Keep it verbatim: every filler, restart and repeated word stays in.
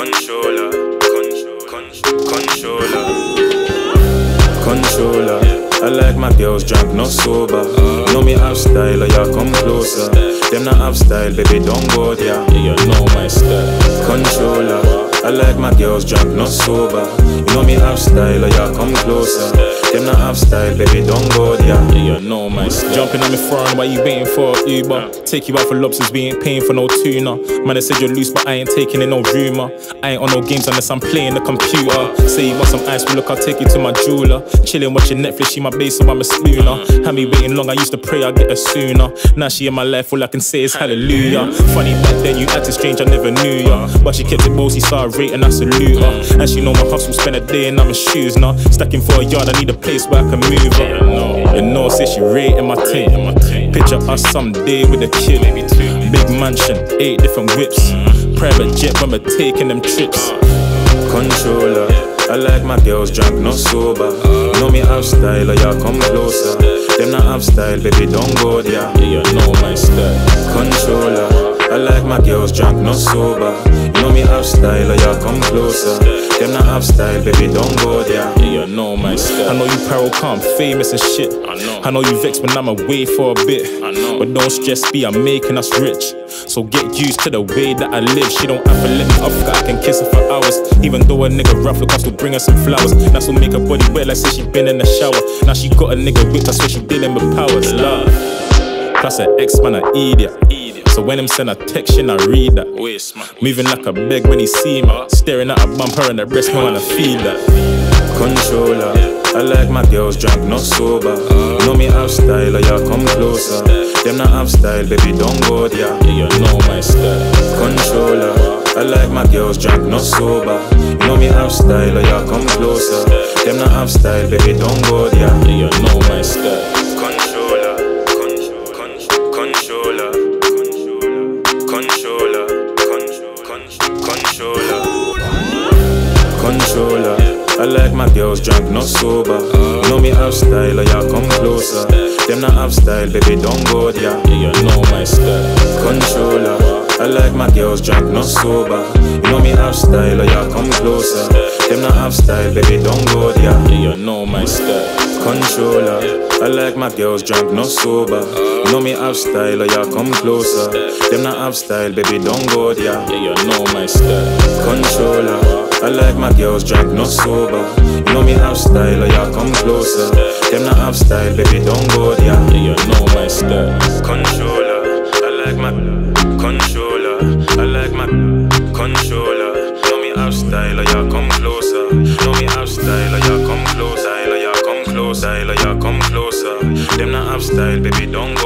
Controller, con, con, controller, controller. I like my girls drunk, not sober. You know me have style, or you come closer. Them not have style, baby, don't go there. Yeah, you know my style. Controller. I like my girls drunk, not sober. You know me have style, or you come closer. Them not have style, baby, don't go there. Yeah, you know my style. Jumping on me foreign while you waiting for a Uber. Take you out for lobsters, we ain't paying for no tuna. Man, I said you're loose, but I ain't taking in no rumour. I ain't on no games unless I'm playing the computer. Say you want some ice, well look, I'll take you to my jeweler. Chilling, watching Netflix, she my base, so I'm a spooner. Had me waiting long, I used to pray I'd get her sooner. Now she in my life, all I can say is hallelujah. Funny back then, you acted strange, I never knew ya. But she kept it bossy, so I rate and I salute her. And she know my hustle, spend a day in I'm in shoes now. Stacking for a yard, I need a place where I can move her. You know, say she rating my team. Picture us someday with a kid. Big mansion, eight different whips. Private jet when we're taking them trips. Controller. I like my girls drunk, not sober. You know me have style, or you come closer. Them not have style, baby, don't go there. Yeah, you know my style. Controller. I like my girls drunk, not sober. You know me have style, or you come closer. Them not have style, baby, don't go there. Yeah, you know my style. I know you parole calm, famous and shit. I know. I know you vexed when I'm away for a bit. I know. But don't stress, be I'm making us rich. So get used to the way that I live. She don't have to let me off, I can kiss her for hours. Even though a nigga rough, look, I still bring her some flowers. Now still make her body wet like say she been in the shower. Now she got a nigga whipped, I swear she dealing with powers. Love. Plus her ex man a idiot. So when him send a text, I read that. Moving like a beg when he see me. Staring at a bumper and the breast, me wanna feel that. Controller. I like my girls drunk, not sober. You know me have style, or you come closer. Them not have style, baby, don't go there. Yeah, you know my style. Controller. I like my girls drunk, not sober. You know me have style, or you come closer. Them not have style, baby, don't go there. Yeah, you know my style. Controller, con, con, controller, controller, con, con, controller, controller. I like my girls drunk, not sober. You know me have style, or you come closer. Them not have style, baby, don't go there. Yeah, you know my style. Controller. I like my girls drunk, not sober. You know me have style, or you come closer. Them not have style, baby, don't go there. Yeah, you know my style. Controller. I like my girls drunk, not sober. You know me have style, or you come closer. Them not have style, baby, don't go there. Yeah, you know my style. Controller. I like my girls drunk, not sober. You know me have style, or you come closer. Them not have style, baby, don't go there. Yeah, you know my style. Controller. I like my controller. I like my controller. You know me have style, or you come closer. You know me have style, or you come closer. Style, or you come closer. Style, or you come closer. Them not have style, baby, don't